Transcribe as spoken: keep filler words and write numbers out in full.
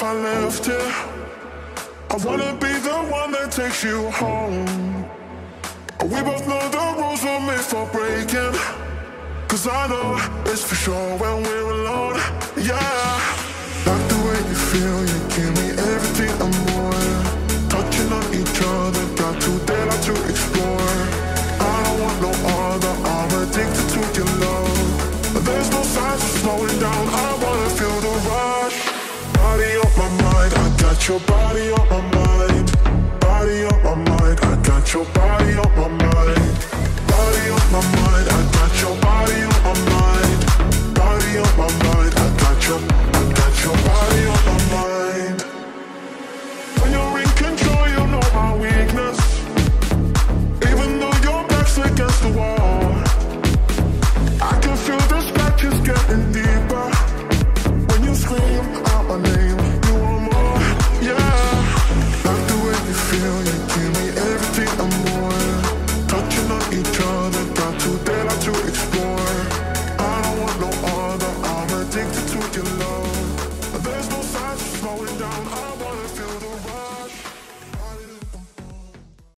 I left here. I wanna be the one that takes you home. We both know the rules were made for breaking, 'cause I know it's for sure when we're alone. Yeah, like the way you feel, you give me everything and more. Touching on each other, got too daylight to explore. I don't want no other, I'm addicted to your love. There's no signs of slowing down, I wanna feel the rush. Body on my mind, I got your body on my mind. Body on my mind, I got your body on my mind. Body on my mind.